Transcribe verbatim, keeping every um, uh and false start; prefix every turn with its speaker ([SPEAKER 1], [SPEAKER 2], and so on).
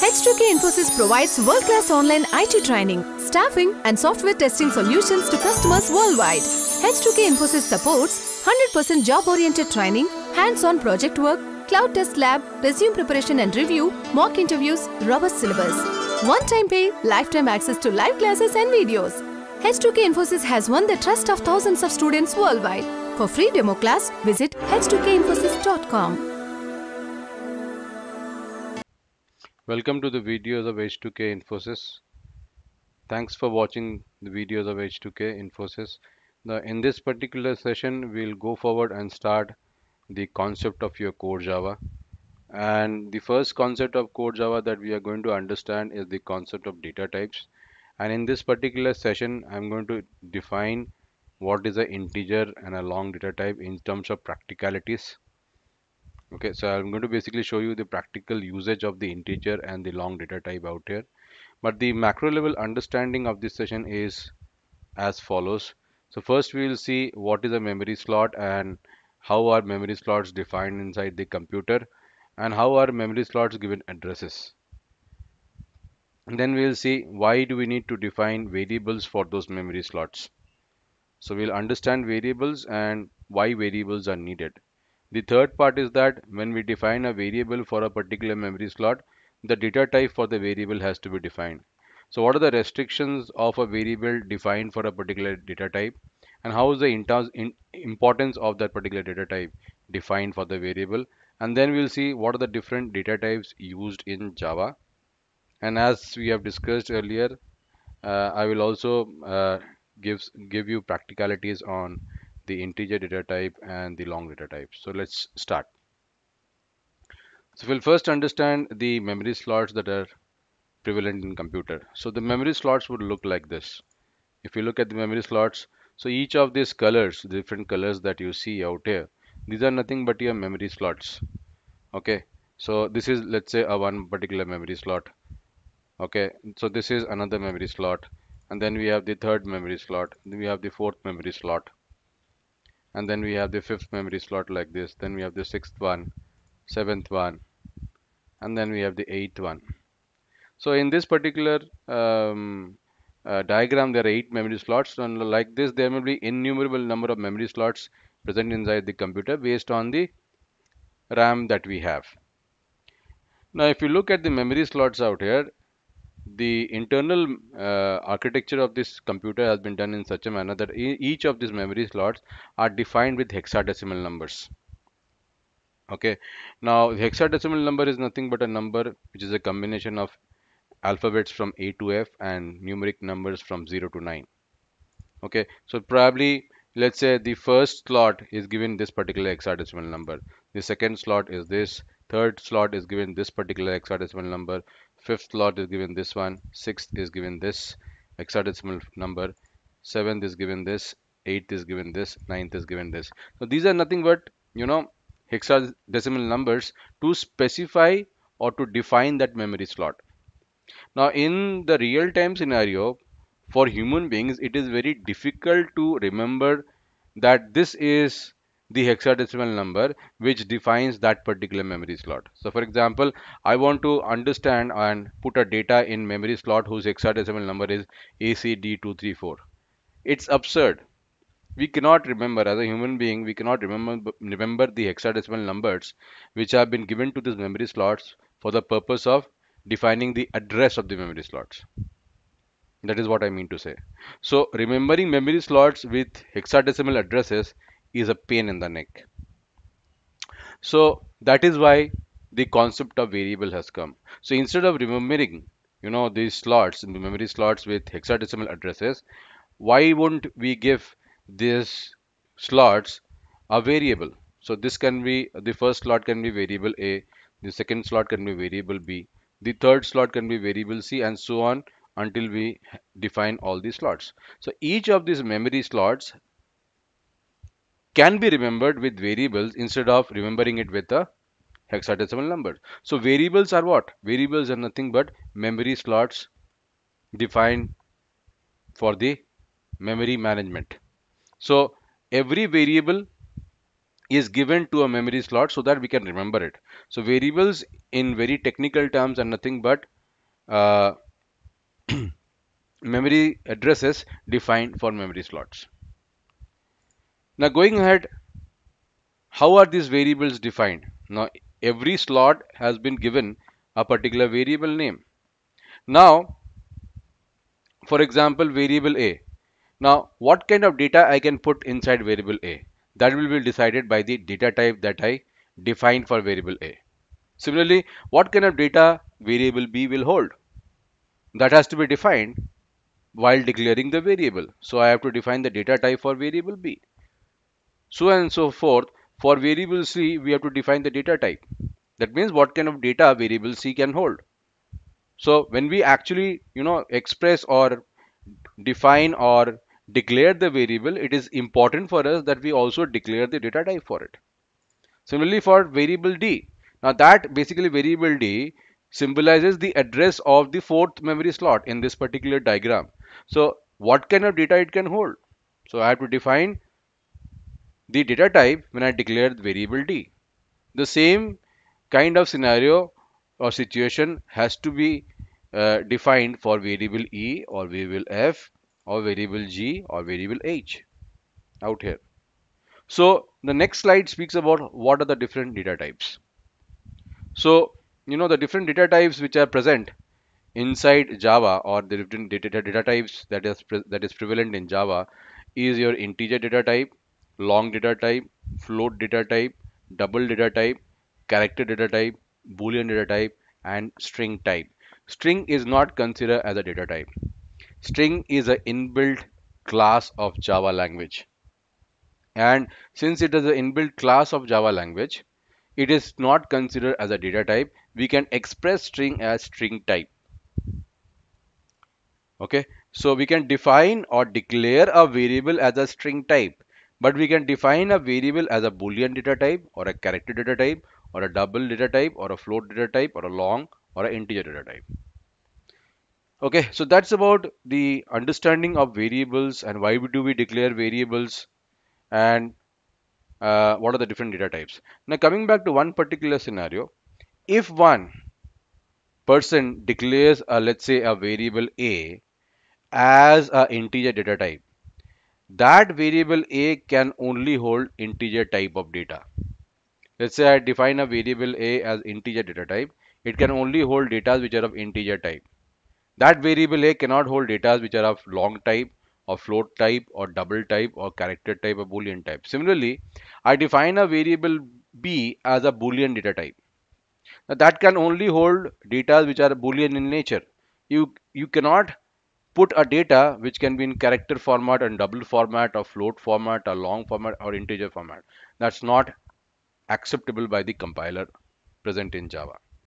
[SPEAKER 1] H two K Infosys provides world-class online I T training, staffing and software testing solutions to customers worldwide. H two K Infosys supports one hundred percent job-oriented training, hands-on project work, cloud test lab, resume preparation and review, mock interviews, robust syllabus. One-time pay, lifetime access to live classes and videos. H two K Infosys has won the trust of thousands of students worldwide. For free demo class, visit H two K infosys dot com.
[SPEAKER 2] Welcome to the videos of H two K Infosys. Thanks for watching the videos of H two K Infosys. Now, in this particular session, we'll go forward and start the concept of your core Java. And the first concept of core Java that we are going to understand is the concept of data types. And in this particular session, I'm going to define what is an integer and a long data type in terms of practicalities. Okay, so I'm going to basically show you the practical usage of the integer and the long data type out here. But the macro level understanding of this session is as follows. So first we will see what is a memory slot and how are memory slots defined inside the computer and how are memory slots given addresses. And then we will see why do we need to define variables for those memory slots. So we'll understand variables and why variables are needed. The third part is that when we define a variable for a particular memory slot, the data type for the variable has to be defined. So what are the restrictions of a variable defined for a particular data type, and how is the in importance of that particular data type defined for the variable? And then we'll see what are the different data types used in Java. And as we have discussed earlier, uh, I will also uh, give give you practicalities on the integer data type and the long data type. So let's start. So we'll first understand the memory slots that are prevalent in computer. So the memory slots would look like this. If you look at the memory slots, so each of these colors, the different colors that you see out here, these are nothing but your memory slots. Okay, so this is, let's say, a one particular memory slot. Okay, so this is another memory slot, and then we have the third memory slot, then we have the fourth memory slot, and then we have the fifth memory slot like this, then we have the sixth one, seventh one, and then we have the eighth one. So in this particular um, uh, diagram, there are eight memory slots, and like this there may be innumerable number of memory slots present inside the computer based on the RAM that we have. Now if you look at the memory slots out here, the internal uh, architecture of this computer has been done in such a manner that e each of these memory slots are defined with hexadecimal numbers. Okay, now the hexadecimal number is nothing but a number which is a combination of alphabets from A to F and numeric numbers from zero to nine. Okay, so probably let's say the first slot is given this particular hexadecimal number, the second slot is this, third slot is given this particular hexadecimal number, fifth slot is given this one, sixth is given this hexadecimal number, seventh is given this, eighth is given this, ninth is given this. So these are nothing but, you know, hexadecimal numbers to specify or to define that memory slot. Now in the real time scenario, for human beings it is very difficult to remember that this is the hexadecimal number which defines that particular memory slot. So for example, I want to understand and put a data in memory slot whose hexadecimal number is A C D two three four. It's absurd. We cannot remember, as a human being, we cannot remember remember the hexadecimal numbers which have been given to these memory slots for the purpose of defining the address of the memory slots. That is what I mean to say. So remembering memory slots with hexadecimal addresses is a pain in the neck. So that is why the concept of variable has come. So instead of remembering, you know, these slots, the memory slots with hexadecimal addresses, why won't we give these slots a variable? So this can be, the first slot can be variable A, the second slot can be variable B, the third slot can be variable C, and so on until we define all these slots. So each of these memory slots can be remembered with variables instead of remembering it with a hexadecimal number. So variables are what? Variables are nothing but memory slots defined for the memory management. So every variable is given to a memory slot so that we can remember it. So variables in very technical terms are nothing but uh, memory addresses defined for memory slots. Now going ahead, how are these variables defined? Now every slot has been given a particular variable name. Now, for example, variable A. Now, what kind of data I can put inside variable A? That will be decided by the data type that I define for variable A. Similarly, what kind of data variable B will hold? That has to be defined while declaring the variable. So I have to define the data type for variable B. So on and so forth. For variable C, we have to define the data type. That means what kind of data variable C can hold. So when we actually, you know, express or define or declare the variable, it is important for us that we also declare the data type for it. Similarly for variable D. Now that basically variable D symbolizes the address of the fourth memory slot in this particular diagram. So what kind of data it can hold? So I have to define the data type when I declare the variable D. The same kind of scenario or situation has to be uh, defined for variable E or variable F or variable G or variable H out here. So the next slide speaks about what are the different data types. So, you know, the different data types which are present inside Java, or the different data, data types that is that is prevalent in Java, is your integer data type, long data type, float data type, double data type, character data type, boolean data type, and string type. String is not considered as a data type. String is an inbuilt class of Java language. And since it is an inbuilt class of Java language, it is not considered as a data type. We can express string as string type. Okay, so we can define or declare a variable as a string type, but we can define a variable as a boolean data type or a character data type or a double data type or a float data type or a long or an integer data type. Okay, so that's about the understanding of variables and why do we declare variables, and uh, what are the different data types. Now coming back to one particular scenario, if one person declares a, let's say, a variable A as a integer data type, that variable A can only hold integer type of data. Let's say I define a variable A as integer data type. It can only hold data which are of integer type. That variable A cannot hold data which are of long type or float type or double type or character type or boolean type. Similarly, I define a variable B as a boolean data type. Now that can only hold data which are boolean in nature. You you cannot put a data which can be in character format and double format or float format or long format or integer format. That's not acceptable by the compiler present in Java.